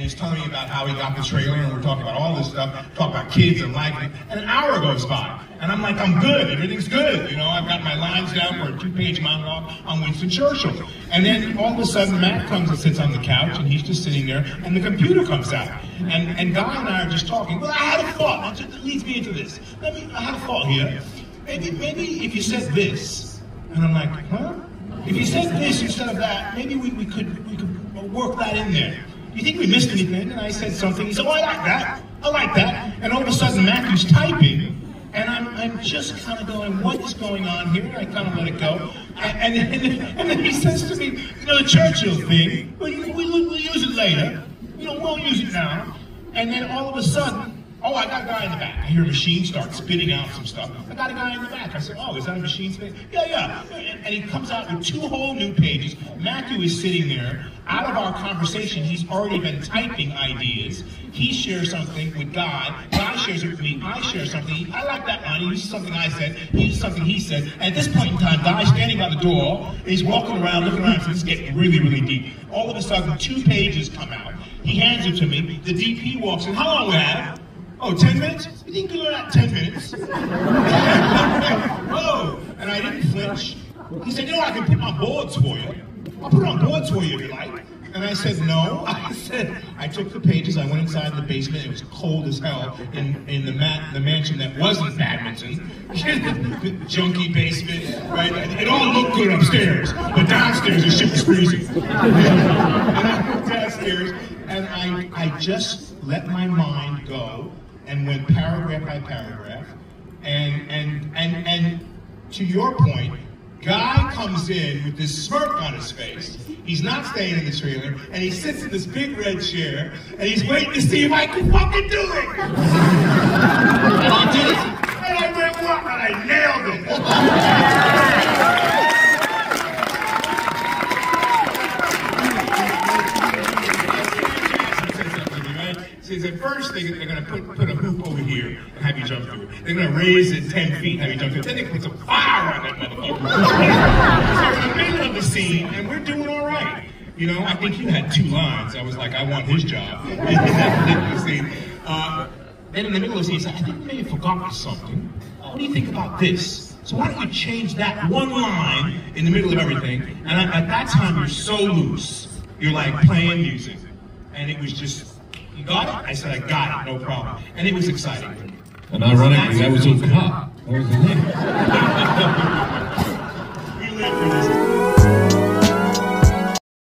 he's telling me about how he got the trailer, and we're talking about all this stuff, talk about kids and life, and an hour goes by. And I'm like, I'm good, everything's good. You know, I've got my lines down for a 2-page monologue on Winston Churchill. And then all of a sudden, Matt comes and sits on the couch, and he's just sitting there, and the computer comes out. And Guy and I are just talking. Well, I had a thought, that leads me into this. I had a thought here. Maybe if you said this, and I'm like, huh? If you said this instead of that, maybe we could work that in there. Do you think we missed anything? And I said something. He said, oh, I like that. I like that. And all of a sudden, Matthew's typing. And I'm just kind of going, what is going on here? And I kind of let it go. And then he says to me, you know, the Churchill thing, we'll use it later. You know, we'll use it now. And then all of a sudden, oh, I got a guy in the back. I hear a machine start spitting out some stuff. I got a guy in the back. I said, oh, is that a machine spitting? Yeah. And he comes out with 2 whole new pages. Matthew is sitting there. Out of our conversation, he's already been typing ideas. He shares something with Guy. Guy shares it with me. I share something. I like that line. He uses something I said. He uses something he said. And at this point in time, Guy's standing by the door. And he's walking around, looking around. So this is getting really, really deep. All of a sudden, 2 pages come out. He hands it to me. The DP walks in. How long we have? Oh, 10 minutes? You think you got 10 minutes? Whoa! And I didn't flinch. He said, you know, I can put on boards for you. I'll put it on boards for you if you like. And I said, no. I took the pages, I went inside the basement, it was cold as hell in the mansion that wasn't badminton. The junky basement, right? It all looked good upstairs, but downstairs the shit was freezing. And I went downstairs, and I just let my mind go and went paragraph by paragraph. And to your point, Guy comes in with this smirk on his face. He's not staying in the trailer, and he sits in this big red chair, and he's waiting to see if I can fucking do it. And I did it. And I went, what? And I nailed it. So at first they're going to put a hoop over here and have you jump through it. They're going to raise it 10 feet and have you jump through it. Then they put some fire on that motherfucker. So we're in the middle of the scene, and we're doing all right. You know, I think you had 2 lines. I was like, I want his job in that particular scene. Then in the middle of the scene, he said, I think we may have forgotten something. What do you think about this? So why don't we change that one line in the middle of everything? And at that time, you're so loose. You're like playing music. And it was just, you got it? I said, I got it, no problem. And it was exciting. And ironically, that was all cut. That was the name.